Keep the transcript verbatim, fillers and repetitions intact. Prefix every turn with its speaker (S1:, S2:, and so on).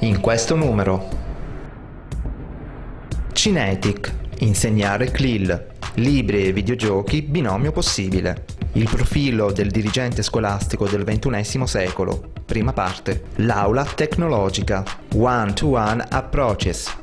S1: In questo numero. Cinetic, insegnare C L I L, libri e videogiochi binomio possibile. Il profilo del dirigente scolastico del ventunesimo secolo. Prima parte. L'aula tecnologica. One-to-one approaches.